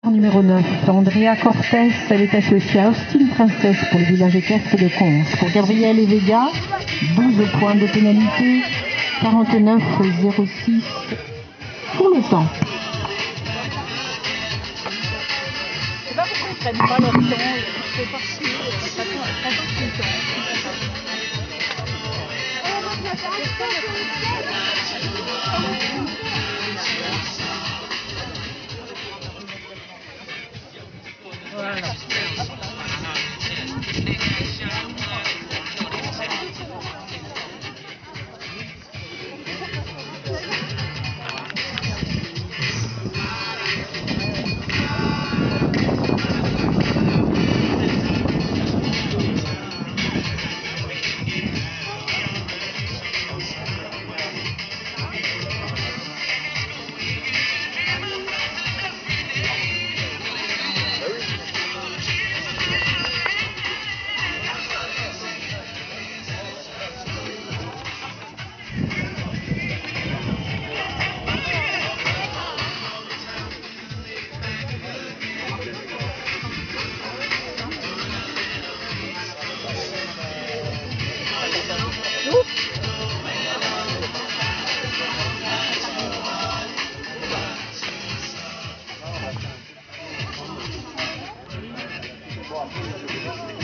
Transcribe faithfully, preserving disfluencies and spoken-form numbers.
Numéro neuf, Andrea Cortés, elle est associée à Austin Princess pour le village équestre de Cons. Pour Gabriel et Vega, douze points de pénalité, quarante-neuf zéro six pour le temps. Je sais pas pourquoi ils prennent pas leur temps, ils font partie, ça prend tout le temps. Voilà. Wow.